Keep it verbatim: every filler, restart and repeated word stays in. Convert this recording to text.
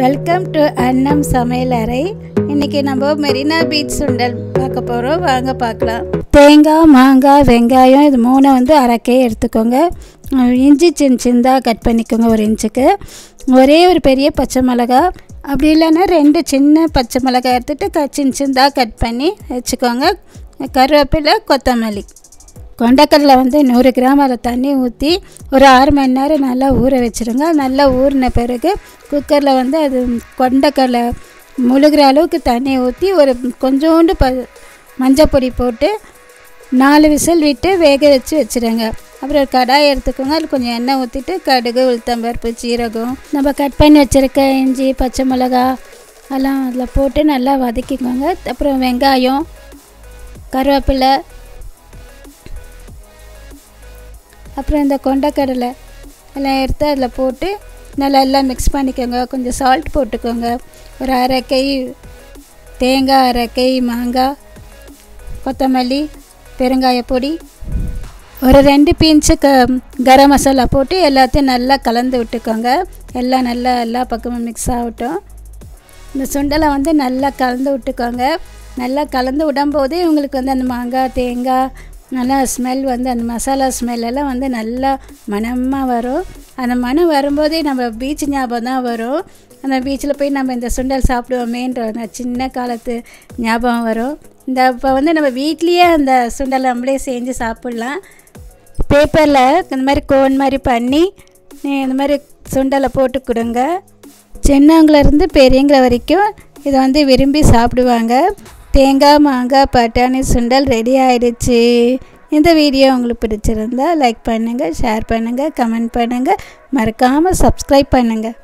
Welcome to அன்னம் சமையலறை. இன்றைக்கி நம்ம மெரினா பீச் சுண்டல் பார்க்க போகிறோம். வாங்க பார்க்கலாம். தேங்காய், மாங்காய், வெங்காயம் இது மூணு வந்து அரைக்கே எடுத்துக்கோங்க. இஞ்சி சின்ன சின்னதாக கட் பண்ணிக்கோங்க. ஒரு இன்ச்சுக்கு ஒரே ஒரு பெரிய பச்சை மிளகா, அப்படி இல்லைன்னா ரெண்டு சின்ன பச்சை மிளகாய் எடுத்துகிட்டு க சின்ன சின்னதாக கட் பண்ணி வச்சுக்கோங்க. கருவேப்பிலை, கொத்தமல்லி. கொண்டக்கடலை வந்து நூறு கிராம் அதை தண்ணி ஊற்றி ஒரு ஆறு மணி நேரம் நல்லா ஊற வச்சுருங்க. நல்லா ஊறின பிறகு குக்கரில் வந்து அது கொண்டக்கடலை முழுகிற அளவுக்கு தண்ணி ஊற்றி ஒரு கொஞ்சோண்டு ப மஞ்சள் பொடி போட்டு நாலு விசில் விட்டு வேக வச்சு வச்சுருங்க. அப்புறம் ஒரு கடாய் எடுத்துக்கோங்க. அதில் கொஞ்சம் எண்ணெய் ஊற்றிட்டு கடுகு, உளுத்தம்பருப்பு, சீரகம், நம்ம கட் பண்ணி வச்சுருக்க இஞ்சி, பச்சை மிளகா எல்லாம் அதில் போட்டு நல்லா வதக்கிக்கோங்க. அப்புறம் வெங்காயம், கருவேப்பிலை, அப்புறம் இந்த கொண்டக்கடலை எல்லாம் எடுத்து அதில் போட்டு நல்லா எல்லாம் மிக்ஸ் பண்ணிக்கோங்க. கொஞ்சம் சால்ட் போட்டுக்கோங்க. ஒரு அரை கை தேங்காய், அரை கை மாங்காய், கொத்தமல்லி, பெருங்காய பொடி, ஒரு ரெண்டு பீன்ச்சு க கரம் மசாலா போட்டு எல்லாத்தையும் நல்லா கலந்து விட்டுக்கோங்க. எல்லாம் நல்லா எல்லா பக்கமும் மிக்ஸ் ஆகட்டும். இந்த சுண்டலை வந்து நல்லா கலந்து விட்டுக்கோங்க. நல்லா கலந்து விடும்போது உங்களுக்கு வந்து அந்த மாங்காய், தேங்காய் நல்லா ஸ்மெல் வந்து அந்த மசாலா ஸ்மெல்லெல்லாம் வந்து நல்லா மணமாக வரும். அந்த மணம் வரும்போதே நம்ம பீச் ஞாபகம் தான் வரும். அந்த பீச்சில் போய் நம்ம இந்த சுண்டல் சாப்பிடுவோமேன்ற சின்ன காலத்து ஞாபகம் வரும். இந்த இப்போ வந்து நம்ம வீட்லேயே அந்த சுண்டலை நம்மளே செஞ்சு சாப்பிட்லாம். பேப்பரில் இந்த மாதிரி கோன் மாதிரி பண்ணி இந்த மாதிரி சுண்டலை போட்டு கொடுங்க. சின்னவங்களிருந்து பெரியவங்கள வரைக்கும் இதை வந்து விரும்பி சாப்பிடுவாங்க. தேங்காய், மாங்காய், பட்டாணி சுண்டல் ரெடி ஆகிடுச்சு. இந்த வீடியோ உங்களுக்கு பிடிச்சிருந்தா லைக் பண்ணுங்கள், ஷேர் பண்ணுங்கள், கமெண்ட் பண்ணுங்கள், மறக்காமல் சப்ஸ்கிரைப் பண்ணுங்கள்.